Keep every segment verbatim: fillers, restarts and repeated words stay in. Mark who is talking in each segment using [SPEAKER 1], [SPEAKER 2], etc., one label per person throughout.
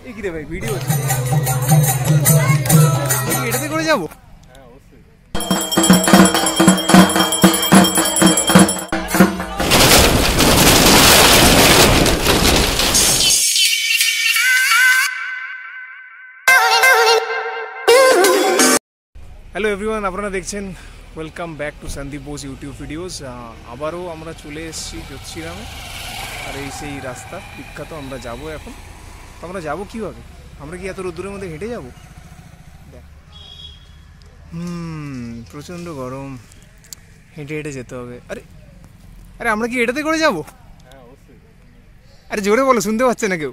[SPEAKER 1] এই কি রে ভাই ভিডিও হচ্ছে এটাতে করে যাবো হ্যালো এভরিওয়ান আপনারা দেখছেন welcome back to Sandeep Bose YouTube videos আবারও আমরা চলে এসেছি জ্যোতিষীরামে আর এই সেই রাস্তা বিখ্যাত আমরা যাব এখন তো আমরা যাবো কীভাবে আমরা কি এত রোদ্দুরের মধ্যে হেঁটে যাবো দেখ হুম প্রচণ্ড গরম হেঁটে হেঁটে যেতে হবে আরে আরে আমরা কি এটাতে করে যাবো আরে জোরে বলো শুনতে পাচ্ছে না কেউ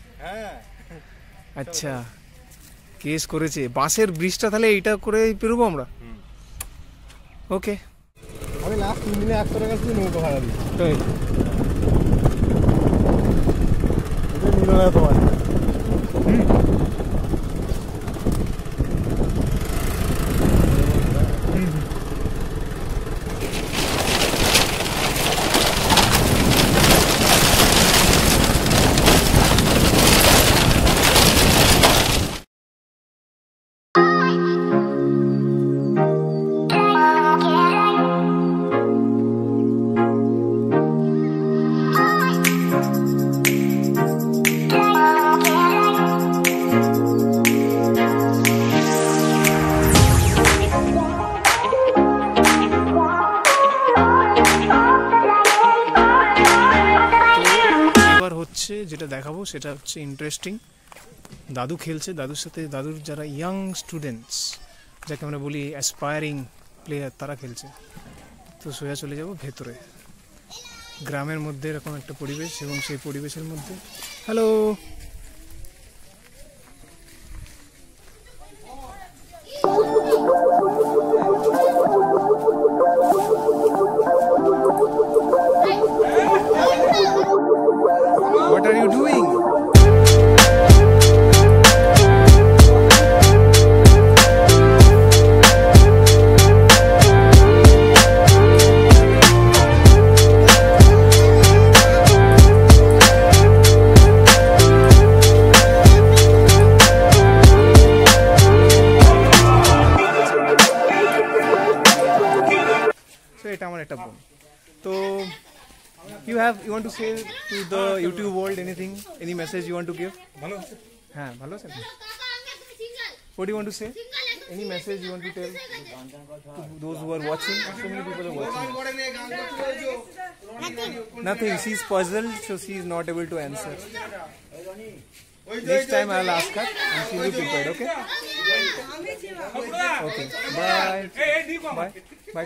[SPEAKER 1] আচ্ছা কেস করেছে বাসের ব্রিজটা তাহলে এইটা করে পেরোবো আমরা ওকে
[SPEAKER 2] আমি লাস্ট তিন দিনে একশো টাকা দিয়ে নৌকা ভাড়া দিই
[SPEAKER 1] তাই
[SPEAKER 2] এটা নিল না তোমার
[SPEAKER 1] যেটা দেখাবো সেটা হচ্ছে ইন্টারেস্টিং দাদু খেলছে দাদুর সাথে দাদুর যারা ইয়াং স্টুডেন্টস যাকে আমরা বলি অ্যাসপায়ারিং প্লেয়ার তারা খেলছে তো সোজা চলে যাব ভেতরে গ্রামের মধ্যে এরকম একটা পরিবেশ এবং সেই পরিবেশের মধ্যে hello What are you doing? So এটা আমার একটা বোন তো You have you want to say to the YouTube world anything? Any message you want to give? Hello. हाँ, hello sir. What do you want to say? Any message you want to tell to those who are watching? So many people are watching. Nothing. Nothing. She's puzzled, so she is not able to answer. Next time I'll ask her, and she will be prepared. Okay? Okay. Bye. Bye. Bye.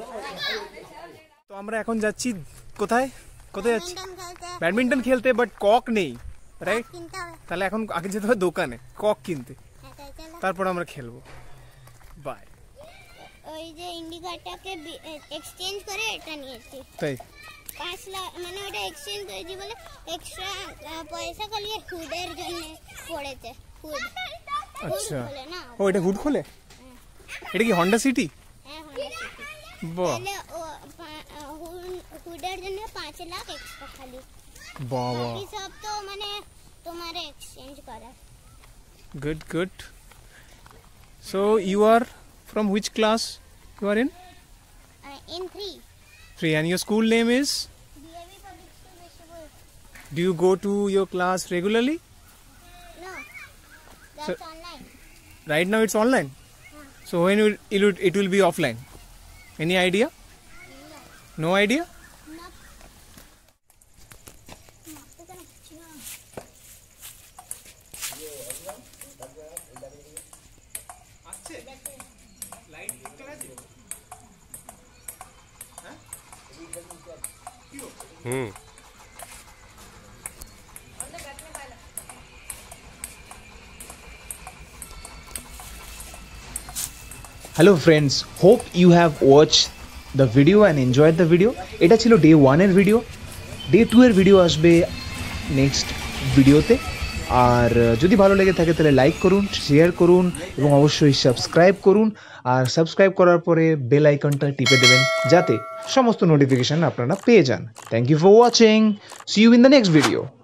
[SPEAKER 1] তো আমরা এখন যাচ্ছি কোথায় কোথায় যাচ্ছি badminton খেলতে but cock নেই right তাহলে এখন আগে যেতে হবে দোকানে কক কিনতে তারপর আমরা খেলবো বাই
[SPEAKER 3] ওই যে ইন্ডিকাটাকে এক্সচেঞ্জ করে এটা নিয়েছি
[SPEAKER 1] তাই
[SPEAKER 3] পাঁচ লাখ মানে ওটা এক্সচেঞ্জ করেছি বলে এক্সট্রা পয়সা খালি হুডের জন্য পড়েছে হুড
[SPEAKER 1] আচ্ছা ও এটা হুড খোলে এটা কি হন্ডা সিটি
[SPEAKER 3] হ্যাঁ হন্ডা সিটি
[SPEAKER 1] বাহ
[SPEAKER 3] হুডের জন্য পাঁচ লাখ এক্সট্রা খালি
[SPEAKER 1] বাবা
[SPEAKER 3] এই সব তো মানে তোমার এক্সচেঞ্জ করা
[SPEAKER 1] good good so you are from which class you are in
[SPEAKER 3] in three
[SPEAKER 1] three and your school name is
[SPEAKER 3] D A V Public School Vishwapur.
[SPEAKER 1] Do you go to your class regularly?
[SPEAKER 3] No, that's
[SPEAKER 1] so,
[SPEAKER 3] online.
[SPEAKER 1] Right now it's online.
[SPEAKER 3] Yeah.
[SPEAKER 1] So when it it will, it will be offline. Any idea? No. No idea?
[SPEAKER 3] No.
[SPEAKER 2] Hmm.
[SPEAKER 4] Hello friends, hope you have watched the video and enjoyed the video. এটা ছিল day one এর ভিডিও day two এর ভিডিও আসবে next ভিডিওতে আর যদি ভালো লেগে থাকে তাহলে লাইক করুন শেয়ার করুন এবং অবশ্যই সাবস্ক্রাইব করুন আর সাবস্ক্রাইব করার পরে বেল আইকনটা টিপে দেবেন যাতে সমস্ত নোটিফিকেশন আপনারা পেয়ে যান thank you for watching see you in the next video